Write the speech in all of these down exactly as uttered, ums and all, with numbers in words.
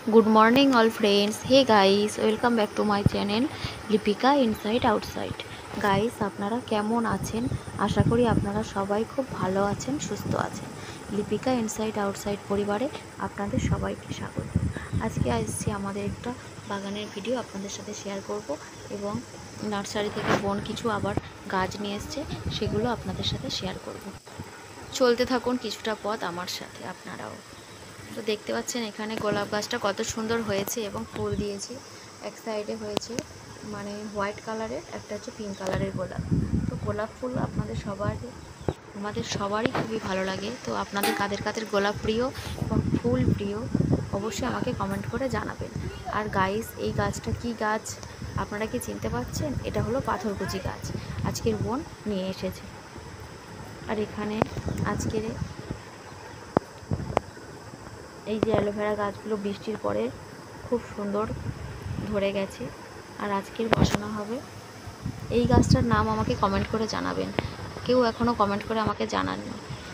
Good morning all friends. Hey guys, welcome back to my channel Lipika inside outside. Guys, আপনারা কেমন আছেন? আশা করি আপনারা সবাই খুব ভালো আছেন, সুস্থ আছেন। লিপিকা ইনসাইড আউটসাইড পরিবারে আপনাদের সবাইকে স্বাগত। আজকে আসছি আমাদের একটা বাগানের ভিডিও আপনাদের সাথে শেয়ার করব এবং নার্সারি থেকে বোন কিছু আবার গাছ নিয়ে এসছে, সেগুলো আপনাদের সাথে শেয়ার করব। চলতে থাকুন কিছুটা পথ আমার সাথে আপনারাও। তো দেখতে পাচ্ছেন এখানে গোলাপ গাছটা কত সুন্দর হয়েছে এবং ফুল দিয়েছে। এক সাইডে হয়েছে মানে হোয়াইট কালারের, একটা হচ্ছে পিঙ্ক কালারের গোলাপ। তো গোলাপ ফুল আপনাদের সবার আমাদের সবারই খুবই ভালো লাগে। তো আপনাদের কাদের কাদের গোলাপ প্রিয় এবং ফুল প্রিয় অবশ্যই আমাকে কমেন্ট করে জানাবেন। আর গাইস, এই গাছটা কি গাছ আপনারা কি চিনতে পারছেন? এটা হলো পাথরকুচি গাছ, আজকের বোন নিয়ে এসেছে। আর এখানে আজকের এই যে অ্যালোভেরা গাছগুলো বৃষ্টির পরে খুব সুন্দর ধরে গেছে, আর আজকের বসানো হবে। এই গাছটার নাম আমাকে কমেন্ট করে জানাবেন, কেউ এখনও কমেন্ট করে আমাকে জানাননি।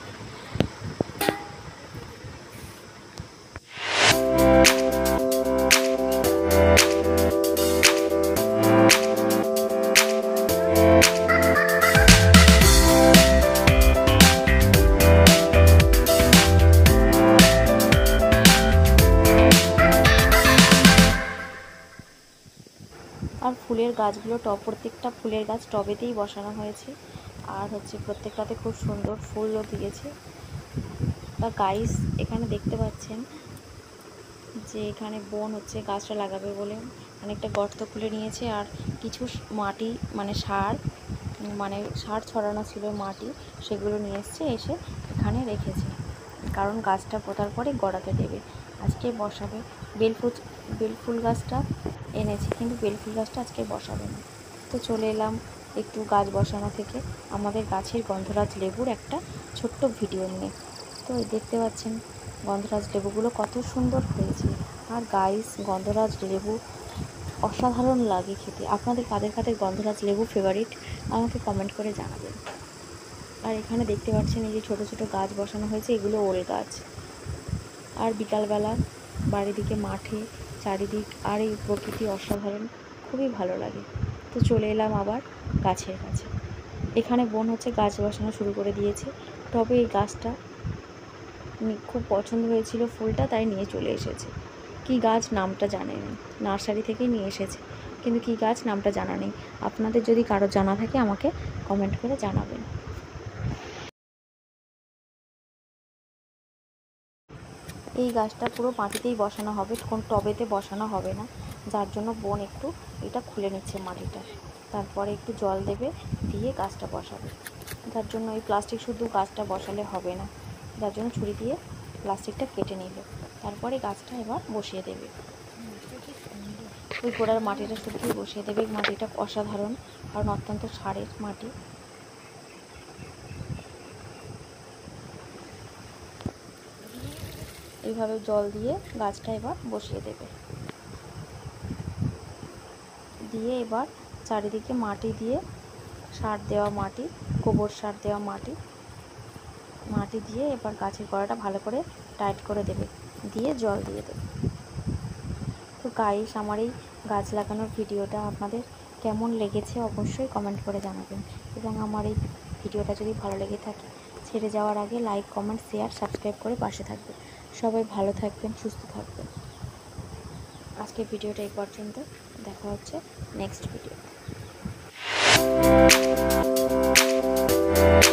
আর ফুলের গাছগুলো টব, প্রত্যেকটা ফুলের গাছ টবেতেই বসানো হয়েছে, আর হচ্ছে প্রত্যেকটাতে খুব সুন্দর ফুলও দিয়েছে। বা গাইস, এখানে দেখতে পাচ্ছেন যে এখানে বোন হচ্ছে গাছটা লাগাবে বলে অনেকটা গর্ত খুলে নিয়েছে, আর কিছু মাটি মানে সার মানে সার ছড়ানো ছিল মাটি, সেগুলো নিয়ে এসছে, এসে এখানে রেখেছে, কারণ গাছটা পোতার পরে গড়াতে দেবে। আজকে বসাবে বেলফুল বেলফুল গাছটা এনেছি, কিন্তু বেলফুল গাছটা আজকে বসাবে না। তো চলে এলাম একটু গাছ বসানো থেকে আমাদের গাছের গন্ধরাজ লেবুর একটা ছোট্ট ভিডিও নিয়ে। তো দেখতে পাচ্ছেন গন্ধরাজ লেবুগুলো কত সুন্দর হয়েছে। আর গাইস, গন্ধরাজ লেবু অসাধারণ লাগে খেতে। আপনাদের কাদের কাদের গন্ধরাজ লেবু ফেভারিট আমাকে কমেন্ট করে জানাবেন। আর এখানে দেখতে পাচ্ছেন এই যে ছোটো ছোটো গাছ বসানো হয়েছে, এগুলো ওল গাছ। আর বিকালবেলা বাড়িদিকে মাঠে চারিদিক আর এই প্রকৃতি অসাধারণ, খুবই ভালো লাগে। তো চলে এলাম আবার গাছের কাছে। এখানে বোন হচ্ছে গাছ বসানো শুরু করে দিয়েছে। তবে এই গাছটা খুব পছন্দ হয়েছিল ফুলটা, তাই নিয়ে চলে এসেছে। কি গাছ নামটা জানে নেই, নার্সারি থেকেই নিয়ে এসেছে, কিন্তু কি গাছ নামটা জানা নেই। আপনাদের যদি কারো জানা থাকে আমাকে কমেন্ট করে জানাবেন। এই গাছটা পুরো মাটিতেই বসানো হবে, কোন টবেতে বসানো হবে না, যার জন্য বোন একটু এটা খুলে নিচ্ছে মাটিটা, তারপরে একটু জল দেবে, দিয়ে গাছটা বসাবে। যার জন্য এই প্লাস্টিক শুধু গাছটা বসালে হবে না, যার জন্য ছুরি দিয়ে প্লাস্টিকটা কেটে নিল, তারপরে গাছটা এবার বসিয়ে দেবে। ওই গোড়ার মাটিটা শুধুই বসিয়ে দেবে। মাটিটা অসাধারণ, কারণ অত্যন্ত সারের মাটি। এইভাবে জল দিয়ে গাছটা এবার বসিয়ে দেবে, দিয়ে এবার চারিদিকে মাটি দিয়ে সার দেওয়া মাটি, গোবর সার দেওয়া মাটি মাটি দিয়ে এবার গাছের গোড়াটা ভালো করে টাইট করে দেবে, দিয়ে জল দিয়ে দেবে। তো গাইস, আমার এই গাছ লাগানোর ভিডিওটা আপনাদের কেমন লেগেছে অবশ্যই কমেন্ট করে জানাবেন, এবং আমার এই ভিডিওটা যদি ভালো লেগে থাকে ছেড়ে যাওয়ার আগে লাইক, কমেন্ট, শেয়ার, সাবস্ক্রাইব করে পাশে থাকবেন। সবাই ভালো থাকবেন, সুস্থ থাকবেন। আজকের ভিডিওটা এই পর্যন্ত, দেখা হচ্ছে নেক্সট ভিডিও।